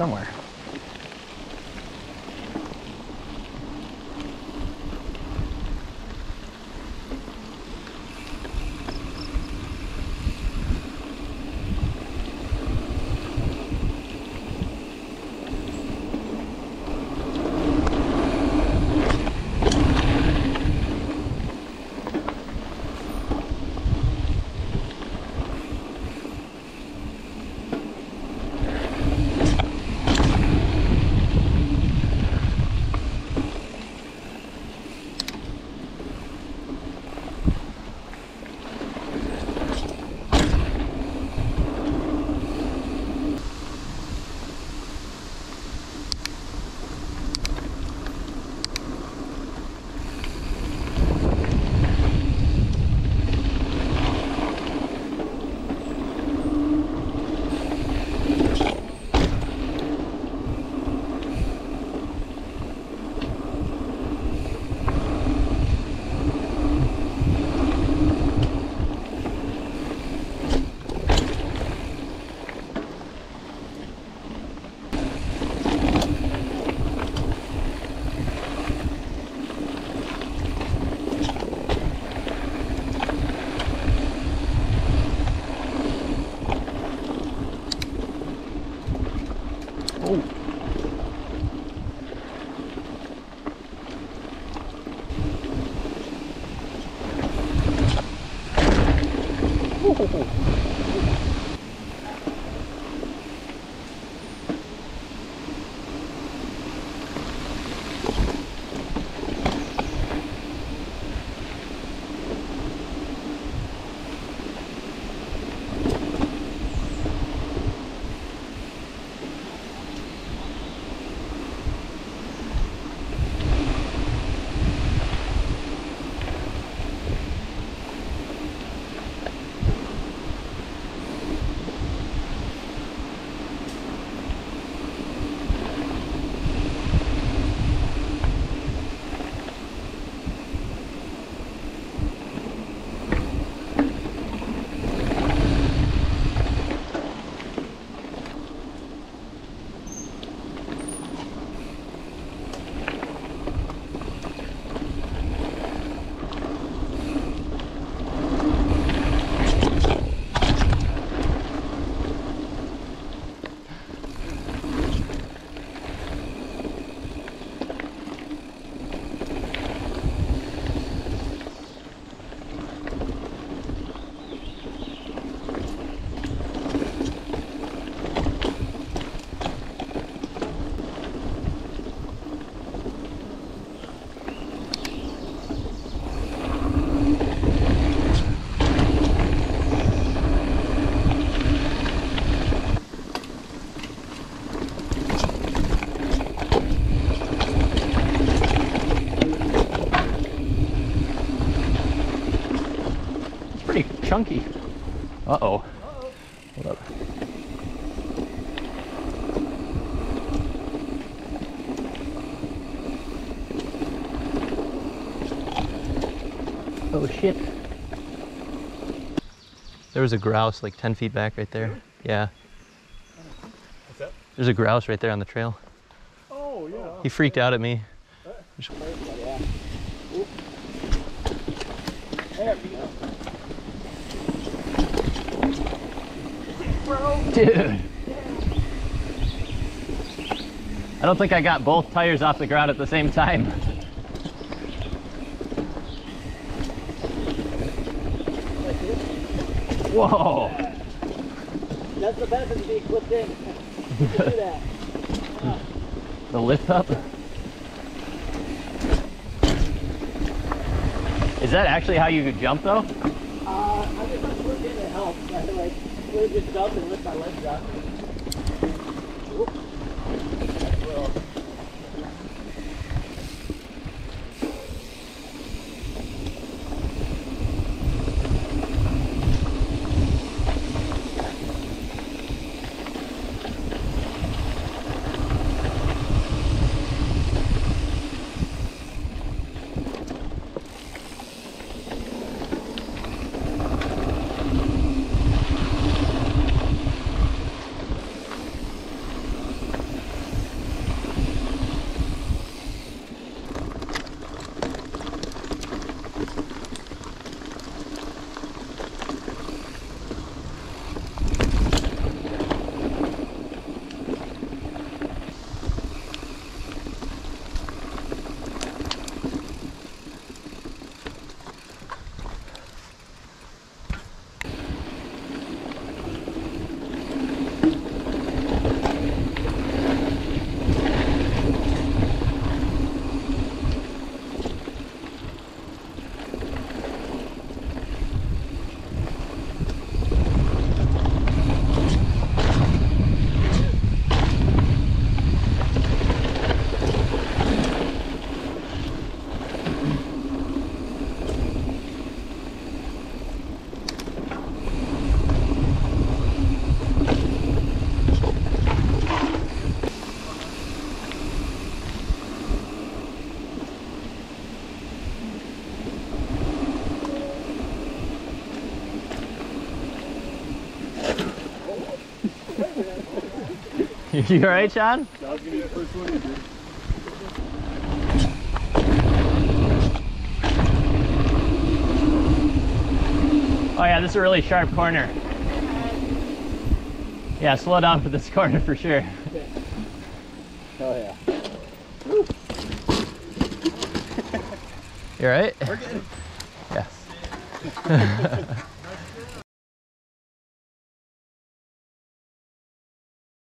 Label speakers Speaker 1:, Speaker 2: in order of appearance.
Speaker 1: somewhere. Chunky. Uh-oh. Hold up. Oh shit. There was a grouse like 10 feet back right there. Really? Yeah.
Speaker 2: What's that?
Speaker 1: There's a grouse right there on the trail.
Speaker 2: Oh, yeah.
Speaker 1: He freaked out at me. Dude. I don't think I got both tires off the ground at the same time. Whoa.
Speaker 3: That's the benefit of being clipped in. You can do that.
Speaker 1: The lift up? Is that actually how you could jump though?
Speaker 3: I just have to look in to help. I like really just jump and lift my legs up.
Speaker 1: You all right, Sean?
Speaker 2: That was gonna be the first one injured.
Speaker 1: Oh yeah, this is a really sharp corner. Yeah, slow down for this corner for sure.
Speaker 3: Oh yeah.
Speaker 1: You all right?
Speaker 2: We're good.
Speaker 1: Yes.